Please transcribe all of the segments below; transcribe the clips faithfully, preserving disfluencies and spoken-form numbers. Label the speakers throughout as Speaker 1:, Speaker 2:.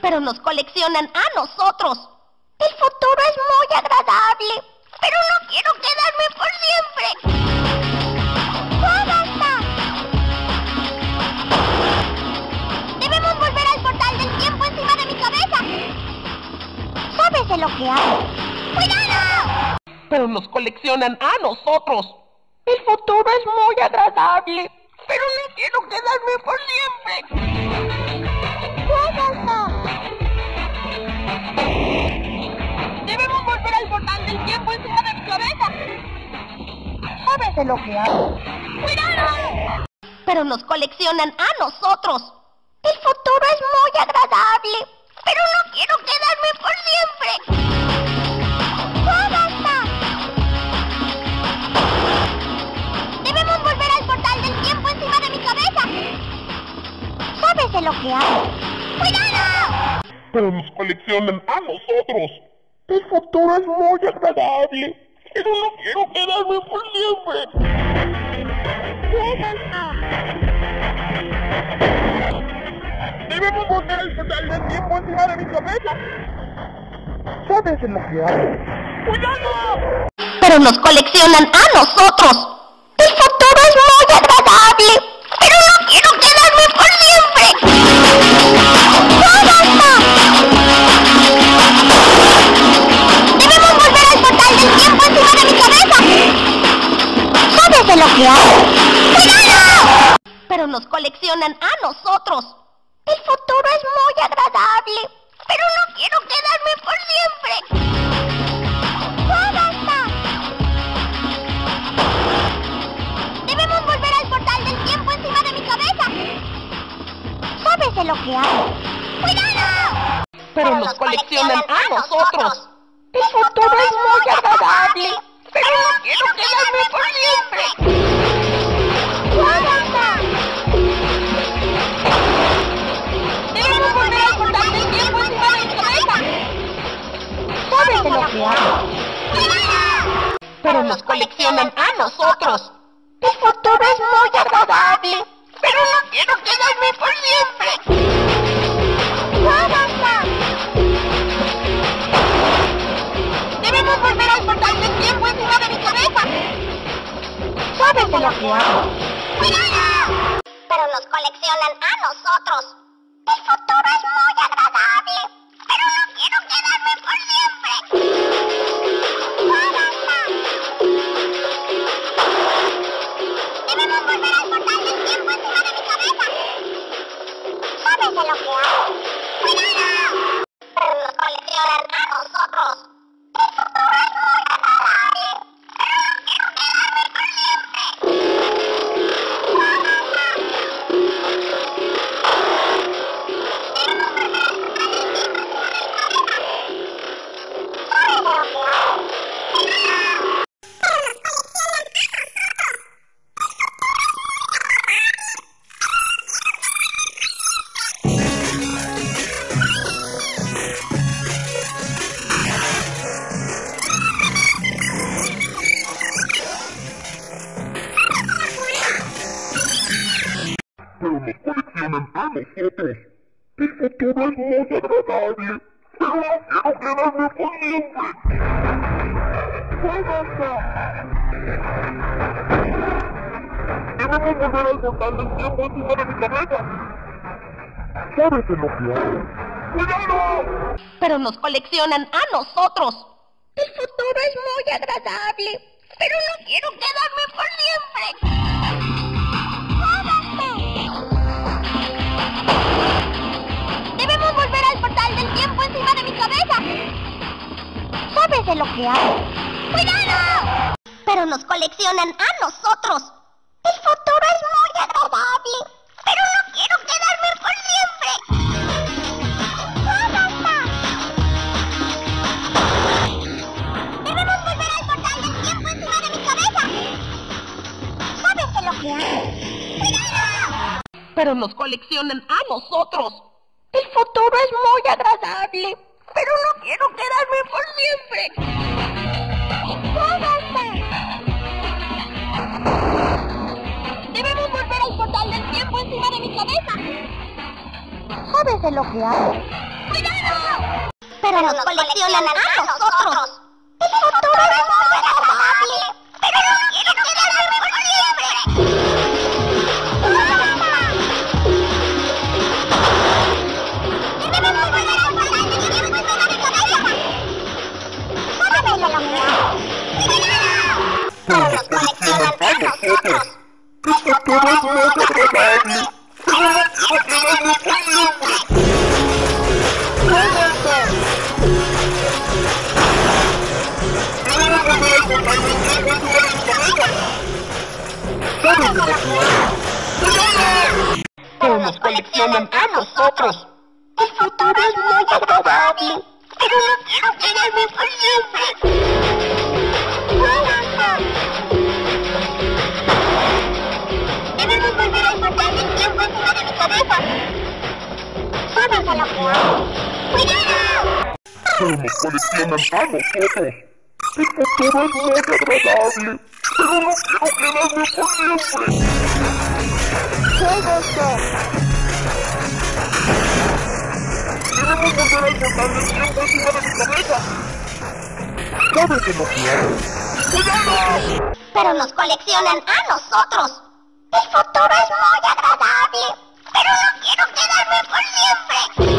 Speaker 1: pero nos coleccionan a nosotros. El futuro es muy agradable, pero no quiero quedarme por siempre. ¡Ya basta! Debemos volver al portal del tiempo encima de mi cabeza. ¿Sabes de lo que hablo? ¡Cuidado!
Speaker 2: Pero nos coleccionan a nosotros. El futuro es muy agradable, pero no quiero quedarme por siempre.
Speaker 1: ¡Ya basta!
Speaker 2: Debemos volver al portal del tiempo encima de mi cabeza.
Speaker 1: ¿Sabes de lo que hablo?
Speaker 2: ¡Cuidado!
Speaker 1: Pero nos coleccionan a nosotros. El futuro es muy agradable, pero no quiero quedarme por siempre. ¡Ya basta! Debemos volver al portal del tiempo encima de mi cabeza. ¿Sabes de lo que hablo? ¡Cuidado!
Speaker 2: Pero nos coleccionan a nosotros. El futuro es muy agradable, pero no quiero quedarme por siempre.
Speaker 1: ¡Ya basta!
Speaker 2: Debemos volver al portal del tiempo encima de mi cabeza. ¿Sabes de lo que hablo? ¡Cuidado!
Speaker 1: Pero nos coleccionan a nosotros. El futuro es muy agradable, pero no quiero quedarme por siempre. ¡Ya basta! Debemos volver al portal del tiempo encima de mi cabeza. ¿Sabes de lo que hablo? ¡Cuidado! Pero nos coleccionan a nosotros. El futuro es muy agradable, pero no quiero quedarme por siempre. ¡Ya basta! Debemos volver al portal del tiempo encima de mi cabeza. ¿Sabes de lo que hablo? ¡Cuidado!
Speaker 2: Pero nos coleccionan a nosotros. El futuro es muy agradable, pero no quiero quedarme por siempre.
Speaker 1: ¡Ya basta!
Speaker 2: Debemos volver al portal del tiempo encima de mi cabeza.
Speaker 1: ¿Sabes de lo que hablo?
Speaker 2: ¡Cuidado! Pero nos coleccionan a nosotros. El futuro es muy agradable, pero no quiero quedarme por siempre.
Speaker 1: ¡Ya basta!
Speaker 2: Debemos volver al portal del tiempo encima de mi cabeza.
Speaker 1: ¿Sabes de lo que hablo?
Speaker 2: ¡Cuidado!
Speaker 1: Pero nos coleccionan a nosotros. El futuro es muy agradable, pero no quiero quedarme por siempre. ¡Ya basta! Debemos volver al portal del tiempo encima de mi cabeza. ¿Sabes de lo que hablo? ¡Cuidado! Pero nos coleccionan a nosotros. El futuro es muy agradable, pero no quiero quedarme por siempre. ¡Ya basta! Debemos volver al portal del tiempo encima de mi cabeza. ¿Sabes de lo que hablo? ¡Cuidado!
Speaker 2: Pero nos coleccionan a nosotros. El futuro es muy agradable, pero no quiero quedarme por siempre. ¡Ya basta! Debemos volver al portal del tiempo encima de mi cabeza. ¿Sabes de lo que hablo? ¡Cuidado!
Speaker 1: Pero nos coleccionan a nosotros. El futuro es muy agradable, pero no quiero quedarme por siempre. ¡Ya basta! Debemos volver al portal del tiempo encima de mi cabeza. ¿Sabes de lo que hablo? ¡Cuidado! Pero nos coleccionan a nosotros. El futuro es muy agradable, pero no quiero quedarme por siempre. ¡Ya basta! Debemos volver al portal del tiempo encima de mi cabeza. ¿Sabes de lo que hablo? ¡Cuidado!
Speaker 2: Pero nos coleccionan a nosotros. El futuro es muy agradable, pero no quiero quedarme por siempre.
Speaker 1: ¡Ya basta! Debemos volver al portal del tiempo encima de mi cabeza. ¿Sabes de lo que hablo? ¡Cuidado! Pero nos coleccionan a nosotros. El futuro es muy agradable, pero no quiero quedarme por siempre. ¡Debemos volver al portal del tiempo encima de mi cabeza! ¡Sabes de lo que hago! ¡Cuidado! Pero nos coleccionan a nosotros.
Speaker 2: El futuro es muy agradable, pero no quiero quedarme por siempre.
Speaker 1: Pero nos coleccionan a nosotros. El futuro es muy agradable, pero no quiero quedarme por siempre. Debemos volver al portal del tiempo encima de mi cabeza. ¿Sabes de lo que hago? ¡Cuidado!
Speaker 2: Pero nos coleccionan a nosotros. El futuro es muy agradable, pero no quiero quedarme por siempre. Debemos volver al portal del tiempo encima de mi cabeza. ¿Sabes de lo que hago? ¡Cuidado!
Speaker 1: Pero nos coleccionan a nosotros. El futuro es muy agradable, pero no quiero quedarme por siempre.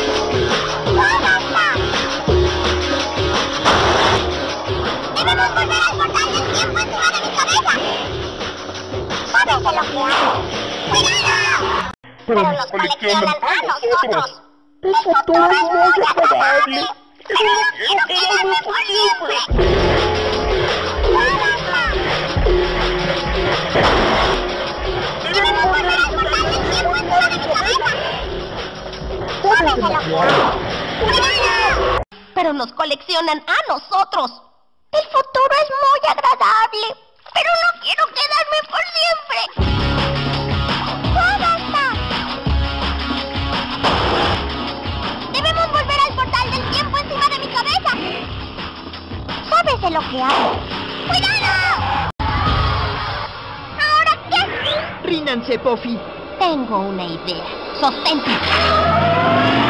Speaker 1: Debemos volver al portal del tiempo encima de mi cabeza. ¿Sabes de lo que hago? ¡Cuidado! Pero nos coleccionan a nosotros.
Speaker 2: El futuro es muy agradable, pero no quiero quedarme por siempre.
Speaker 1: Debemos volver al portal del tiempo encima de mi cabeza. ¿Sabes de lo que hago? ¡Cuidado! Pero nos coleccionan a nosotros. El futuro es muy agradable, pero no quiero quedarme por siempre. Debemos volver al portal del tiempo encima de mi cabeza. ¿Sabes de lo que hago? ¡Cuidado! ¿Ahora qué?
Speaker 3: Rínanse, Puffy.
Speaker 1: Tengo una idea. Sostente.